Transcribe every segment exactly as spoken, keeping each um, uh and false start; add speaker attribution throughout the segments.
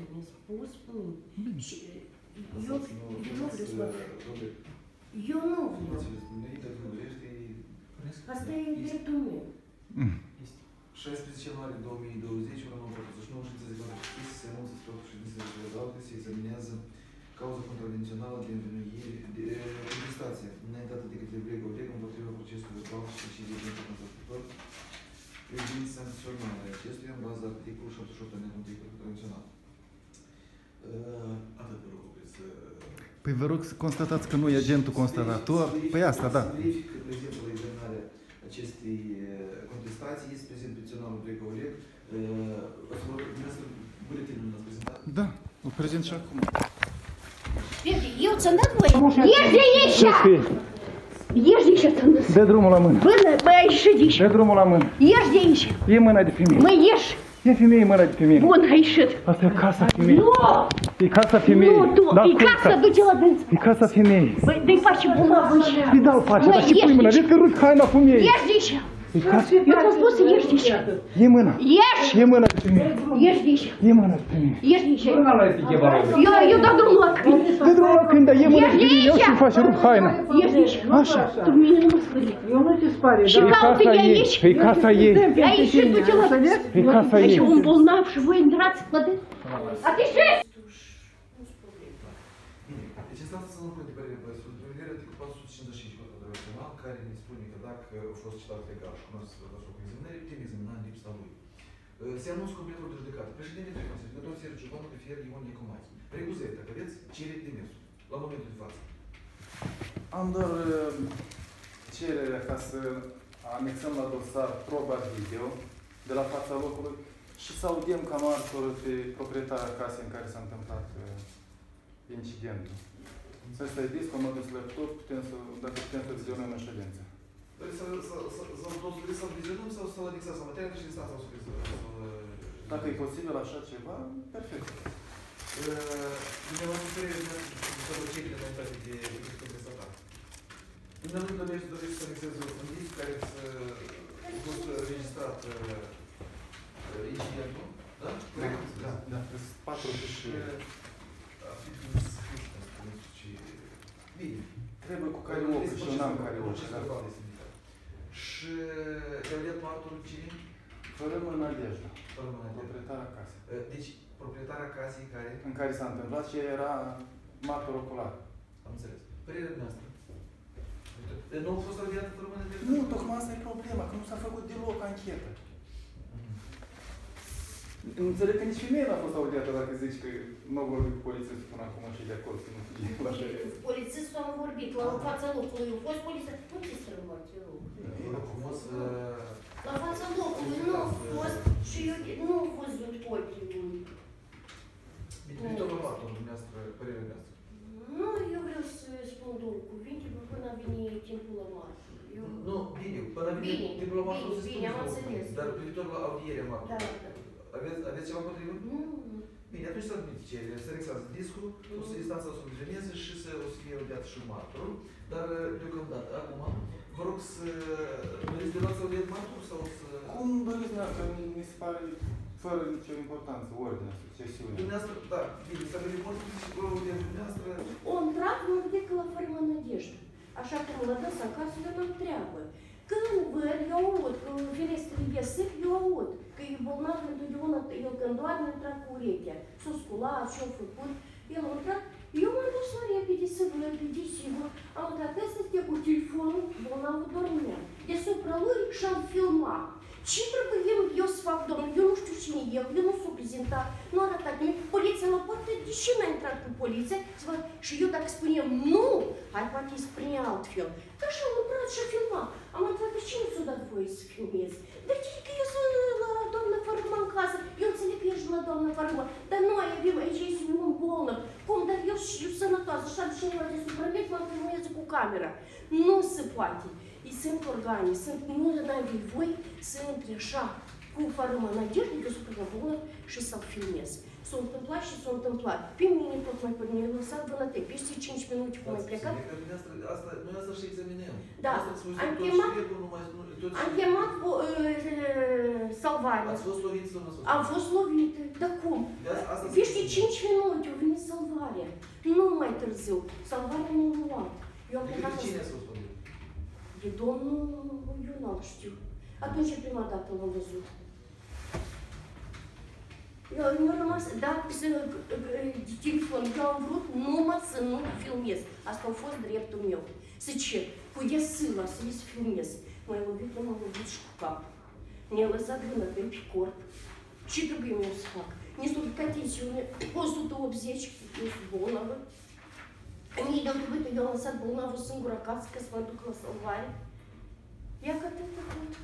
Speaker 1: mi-a spus, bun. Și eu, eu nu vreau să mă... Eu nu vreau. Asta e dreptul meu.
Speaker 2: șaisprezece ianuarie două mii douăzeci, ora nouă patruzeci și nouă, ședința de control se anunță spre o ședință de celelalte, se examinează cauza contravențională de învinuire de contestație înaintată de către Brega Oleg împotriva procesului verbal și deciziei de contravențional privind sancționarea acestuia în baza articolului șaptezeci și opt alineatul unu cod contravențional. Atât vă rog să...
Speaker 3: Păi vă rog să constatați că nu e agentul constatator. Păi asta, da.
Speaker 2: Să verific că prezentul la examinarea acestei contestații este prezent petiționarul Brega Oleg. O să vă rog, dumneavoastră, buletinul l-ați prezentat?
Speaker 3: Da, îl prezint și acum.
Speaker 1: Eu ți-am dat voie. Ieși de aici! Ieși de aici, ți-am dat.
Speaker 3: Dă drumul la mână.
Speaker 1: Bă, băi, ieși de aici.
Speaker 3: Dă drumul la mână.
Speaker 1: Ieși de aici.
Speaker 3: E mâna de femeie.
Speaker 1: Mă, ieși.
Speaker 3: E femeie mâna de femeie.
Speaker 1: Bun, ai ieșit.
Speaker 3: Asta e casa femeii.
Speaker 1: Nu!
Speaker 3: E casa femeii.
Speaker 1: Nu, tu, e casa, du-te la dânță.
Speaker 3: E casa femeii.
Speaker 1: Băi, dă-i face bolnavă aici.
Speaker 3: Îi dau face, dar ce pui mâna? Vezi că rupi haina femeii.
Speaker 1: Ieși de aici.
Speaker 3: E casa.
Speaker 1: Eu ți-am spus să ieși de aici.
Speaker 3: E mâna.
Speaker 1: Ieși.
Speaker 3: E mâna de femeie.
Speaker 1: Ieși de aici.
Speaker 3: E mâna de femeie.
Speaker 1: Ieși de aici. Eu, eu dau drumul la câini.
Speaker 3: Dă drumul la câini, dar e mâna de femeie. Eu și-mi face rup haina.
Speaker 1: Ieși de aici.
Speaker 3: Așa.
Speaker 1: Tu mine nu mă spări.
Speaker 4: Eu nu te spare,
Speaker 1: Și
Speaker 4: da?
Speaker 1: caută ei aici.
Speaker 3: E casa ei.
Speaker 1: Aici și du-te la dânță.
Speaker 3: E casa ei.
Speaker 1: Aici un bolnav și voi intrați la dânță. Atișezi!
Speaker 2: Deci instanța să nu pune de părere pe supraveghere articolul patru sute cincizeci și cinci cod contravențional, care ne spune că dacă a fost citat legal și cunosc despre examinare, putem examina în lipsa lui. Se anunță completul de judecată. Președintele Consiliului Judecător Sergiu Ciobanu prefer Ion Nicomache. Recuzări, dacă aveți, cereți demersul la momentul de față.
Speaker 3: Am doar cererea ca să anexăm la dosar proba video de la fața locului și să audiem ca martor pe proprietarea casei în care s-a întâmplat incidentul. Să stai disc, am adus laptop, putem să, dacă putem să vizionăm în ședință.
Speaker 2: Să vizionăm sau să-l anexăm sau materialul și instanța o să
Speaker 3: Dacă e posibil așa ceva, perfect.
Speaker 2: Dumneavoastră să vă ceri înainte de contestatar. Dumneavoastră dorește dorește să anexeze un disc care să fost registrat incidentul, da?
Speaker 3: Da, da. patru și...
Speaker 2: Bine.
Speaker 3: Trebuie cu karaoke și eu n-am karaoke.
Speaker 2: Și te-au dat martorul cine?
Speaker 3: Fără mâna Nadejda.
Speaker 2: Fără mâna Nadejda.
Speaker 3: Proprietarea casei.
Speaker 2: Deci, proprietarea casei care...
Speaker 3: În care s-a întâmplat și era martor ocular.
Speaker 2: Am înțeles. Părerea noastră. Nu a fost audiată fără mâna Nadejda?
Speaker 3: Nu, tocmai asta e problema, că nu s-a făcut deloc anchetă. Înțeleg că nici femeia n-a fost audiată dacă zici că nu a vorbit cu polițistul până acum și de acolo să nu fie la ședință.
Speaker 1: Polițistul a vorbit la fața locului. A fost poliția. Nu ți strâmbă, te rog.
Speaker 2: Frumos...
Speaker 1: La fața locului nu a fost și eu nu am văzut ochii lui.
Speaker 2: Bine, viitor la martor, dumneavoastră, părerea noastră.
Speaker 1: Nu, eu vreau să spun două cuvinte până a venit timpul la martor.
Speaker 2: Nu, bine, până a venit timpul la martor să
Speaker 1: bine, am înțeles.
Speaker 2: Dar privitor la audierea martorului.
Speaker 1: Da, da.
Speaker 2: Aveți ceva împotrivă?
Speaker 1: Nu.
Speaker 2: Bine, atunci să admite cererea, să anexați discul, o să instanța o să vizioneze și să o să fie audiat și martorul, dar deocamdată, acum, vă rog să doriți de luat să audiat martorul sau să...
Speaker 3: Cum doriți dumneavoastră? Mi se pare fără nicio importanță, ordinea, succesiunea.
Speaker 2: Dumneavoastră, da, bine, să avem martorul și cu audiat dumneavoastră...
Speaker 1: O intrat, mă gândesc că la fără Nadejda. Așa că mă lăsă acasă, eu n-am treabă. Când văd, eu aud, că ferestrele iesec, eu aud. Că e bolnav întotdeauna, el când doarme, a intrat cu urechea. S-a sculat, și-a făcut. El a intrat, eu m-am dus la repede să văd, desigur. Am intrat ăsta cu telefonul, bolnavul dormea. Deasupra lui și-am filmat. Ce trebuie eu să fac, domnule? Eu nu știu cine e el, eu nu s-o prezentat, nu a arătat nimic. Poliția la poartă, de ce n-a intrat cu poliția? Și eu dacă spuneam nu, hai poate îi spune altfel. Așa am lucrat și a filmat. Am întrebat, de ce nu s-a dat voie să filmez? De ce că eu sunt la doamna Fărâma în casă? Eu înțeleg că ești la doamna Fărâma, dar noi avem, aici este un bolnav. Cum, dar eu și sănătoasă, așa de cineva de supravieț, mă filmez cu camera. Nu se poate. И sunt organe, sunt, nu n-ai voi să intri așa cu Fărâma Nadejda, eu sunt bolnav și să-l filmez. S-a întâmplat și s-a întâmplat. Pe mine tot mai pe mine, lăsat vânăte, peste cinci minute cum ai plecat.
Speaker 2: Noi asta și examinăm.
Speaker 1: Da, am chemat, am chemat salvarea.
Speaker 2: Ați fost loviți sau nu ați fost?
Speaker 1: Am fost lovită, dar cum? Știi cinci minute a venit salvarea. Nu mai târziu. Salvarea nu a luat. Eu am
Speaker 2: De
Speaker 1: plecat
Speaker 2: către cine s-a spus?
Speaker 1: de domnul, eu nu știu. Atunci prima dată l-am văzut. Eu, eu am rămas, da, să, de telefon, eu am vrut numai să nu filmez. Asta a fost dreptul meu. Să ce? Cu iesâla, să ies filmez. M-a lovit, m-a lovit și cu cap. Ne-a lăsat vână pe corp. Ce trebuie eu să fac? Ne s-a ridicat tensiune, o sută optzeci, eu sunt bolnavă. Mie de-au trebuit, eu am lăsat bolnavă singură acasă, că să mă duc la salvare. Ia că atât de mult.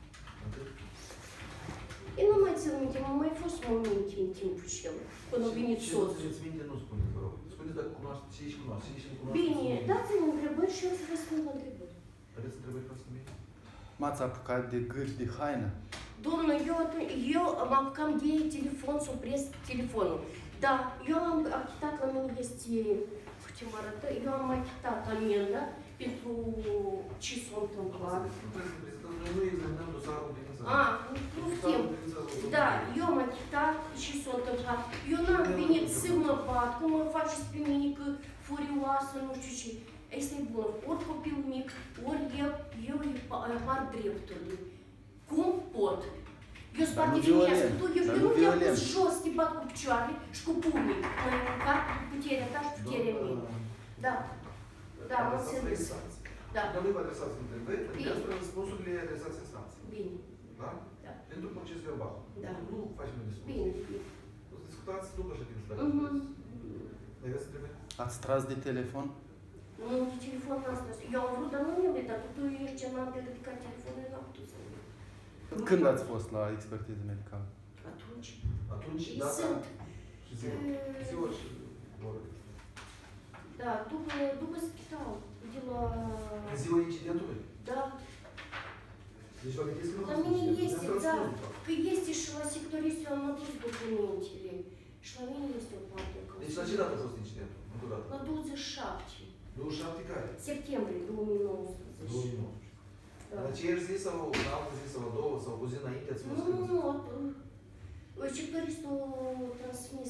Speaker 1: Eu nu mai țin minte, m-au mai fost momente în timpul acela, până a venit soțul.
Speaker 2: Ce ți minte nu spuneți, vă rog. Spuneți dacă cunoaște, ce ești cunoaște, ce ești nu cunoaște.
Speaker 1: Bine, dați-mi întrebări și eu să răspund la întrebări.
Speaker 2: Aveți întrebări pentru mine?
Speaker 3: M-ați apucat de gât de haină?
Speaker 1: Domnul, eu, atunci, eu mă apucam de telefon, să opresc telefonul. Da, eu am achitat, la mine este, ce mă arătă, eu am achitat amenda pentru ce s-a întâmplat.
Speaker 2: Nu trebuie să prezentăm, noi nu examinăm dosarul din țară.
Speaker 1: A, nu știm. Da, eu am achitat și s-a întâmplat. Eu n-am venit să mă bat, cum mă faceți pe mine că furioasă, nu știu ce. Asta e bună. Ori copil mic, ori eu, eu îi apar drepturile. Cum pot? Eu sunt foarte femească, tu, eu, eu nu te-am pus jos, te bat cu picioarele și cu pumnii. M-ai aruncat cu puterea ta și puterea mea. Da. Da, mă înțeles. Da.
Speaker 2: Dar nu vă adresați întrebări, pentru răspunsurile adresați instanței.
Speaker 1: Bine.
Speaker 2: Da?
Speaker 1: Da.
Speaker 2: Pentru proces verbal.
Speaker 1: Da.
Speaker 2: Nu facem o discuție.
Speaker 1: Bine, bine.
Speaker 2: O să discutați după ședință, dacă
Speaker 1: Mhm.
Speaker 2: vreți. Mai aveți întrebări?
Speaker 3: Ați tras de telefon?
Speaker 1: Nu, de telefon n-am stat. Eu am vrut, dar nu mi-am dat. Tu ești ce n-am de ridicat telefonul, eu n-am putut să iau.
Speaker 3: Când ați fost la expertiză medicală?
Speaker 1: Atunci.
Speaker 2: Atunci,
Speaker 1: Ei
Speaker 2: data
Speaker 1: sunt.
Speaker 2: și ziua. Ziua și oră.
Speaker 1: Da, după, după spital. De la...
Speaker 2: În ziua incidentului?
Speaker 1: Da.
Speaker 2: Deci vă gândiți că nu
Speaker 1: La
Speaker 2: a fost
Speaker 1: mine
Speaker 2: incident.
Speaker 1: este,
Speaker 2: Ne-am
Speaker 1: da.
Speaker 2: transmis, de fapt.
Speaker 1: Că este și la sectorist, eu am adus documentele. Și la mine este o parte. că-
Speaker 2: Deci la ce dată a fost incidentul? Încă o dată.
Speaker 1: La douăzeci și șapte.
Speaker 2: douăzeci și șapte care?
Speaker 1: Septembrie două mii nouăsprezece.
Speaker 2: două mii nouăsprezece.
Speaker 1: Da.
Speaker 2: În aceeași zi sau în altă zi sau a doua sau o zi înainte ați fost
Speaker 1: Nu, nu,
Speaker 2: scris?
Speaker 1: nu. Sectoristul a transmis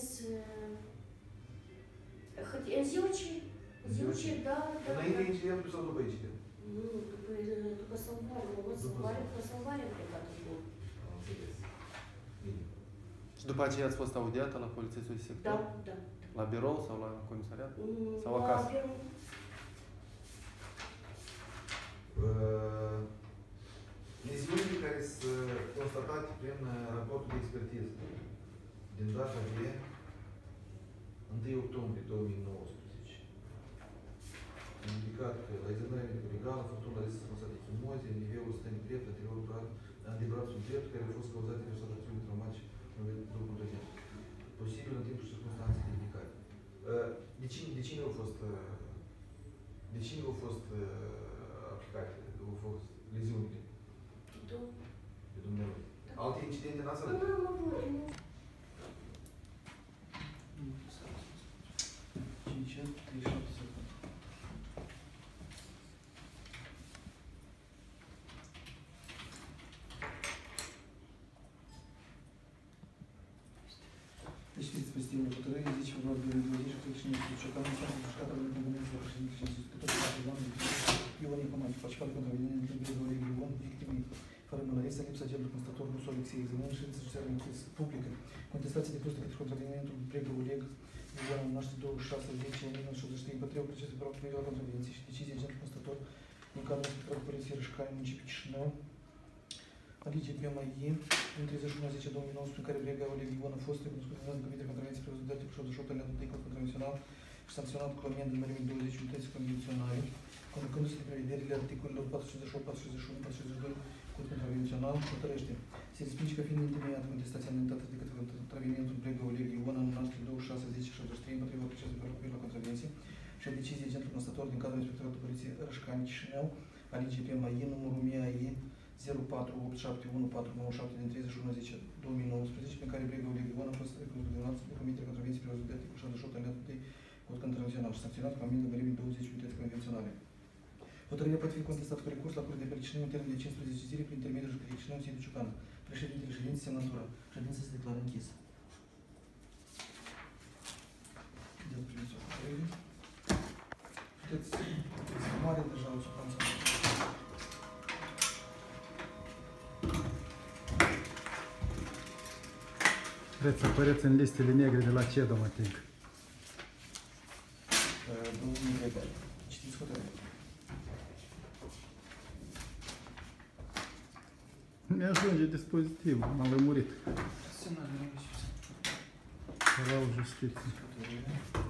Speaker 1: hâte- în ziua ce? În ziua ce, da, da.
Speaker 2: Înainte
Speaker 1: da.
Speaker 2: incidentului sau după incident?
Speaker 1: Nu, după, după salvare, mă văd
Speaker 2: După
Speaker 1: salvare, după salvare am plecat în lume.
Speaker 2: Am înțeles. Bine.
Speaker 3: Și după aceea ați fost audiată la polițistul de sector?
Speaker 1: Da, da.
Speaker 3: La birou sau la comisariat?
Speaker 1: Mm,
Speaker 3: Sau
Speaker 1: la
Speaker 3: acasă?
Speaker 1: birou.
Speaker 2: Uh, Leziunile care sunt constatate prin uh, raportul de expertiză din data de întâi octombrie două mii nouăsprezece. Am indicat că la examinarea medico-legală, faptul de responsabilitate de chimoze, nivelul stării drept, anterior de brațul drept, care a fost cauzat de restaurațiune traumatice în după contradent. Posibil în timpul circunstanței de indicare. Uh, De cine, de cine au fost uh, de cine au fost uh, aplicate, au fost leziunile?
Speaker 1: Tu?
Speaker 2: De dumneavoastră. Alte incidente n-ați avut?
Speaker 1: Nu, nu, nu, nu.
Speaker 4: cinci ani, treizeci și șapte secunde. Deci știți pe stilul hotărârii, zice vorba de douăzeci și treizeci și nouă Ciocan, în fața jucată de componență de președinte și institutul de patru oameni, Ion Icoman, participat de contravenire din Tâmpiul Dorig Ion, victimei fără mănăriță, lipsa gelului constator, nu Alexei, examinăm și ședință judiciară publică. Contestații depuse de către contravenientul Pregă Oleg, Ioana noastră douăzeci și șase zece o mie nouă sute șaptezeci și trei împotriva procesului pe rog la contravenție și decizie agentul constator în cadrul inspectorului poliției Rășcani, municipiul Chișinău, Alice P. M I, în treizeci și unu zece două mii nouăsprezece, în care Brega Oleg Ion a fost recunoscut în Comitetul Contravenției prevăzut de articolul șaptezeci și opt alineatul doi Cod Contravențional și sancționat cu amendă în mărime douăzeci unități convenționale, conducându-se de prevederile articolelor patru sute șaizeci și opt, patru sute șaizeci și unu, patru sute șaizeci și doi Cod Contravențional, hotărăște. Se respinge ca fiind întemeiată contestația înaintată de către contravenientul Brega Oleg Ion în numărul douăzeci și șase zece șaptezeci și trei împotriva procesului pe rog la contravenție și a deciziei agentul constator din cadrul Inspectoratului Poliției Rășcani Chișinău, Alice P. M I, numărul M I zero patru opt șapte unu patru nouă șapte din treizeci și unu zece două mii nouăsprezece, pe care Brega Oleg Ion a fost recunoscut de Comitetul Contravenției prevăzut de articolul șaptezeci și opt alineatul doi Cod Contravențional și sancționat cu amendă mărime douăzeci unități convenționale. Hotărârea poate fi contestată cu recurs la Curtea de Apel Chișinău în termen de cincisprezece zile prin intermediul jucării Chișinău, Țidu Ciucan. Președintele ședinței semnătură. Ședința se declară închisă.
Speaker 5: Vreți să apăreți în listele negre de la CEDO, mă ting.
Speaker 4: Domnul Gregor, citiți hotărârea.
Speaker 5: Mi-ajunge dispozitivul, m-am lămurit.
Speaker 4: Semnarea,
Speaker 5: La justiție.
Speaker 4: hotărârea.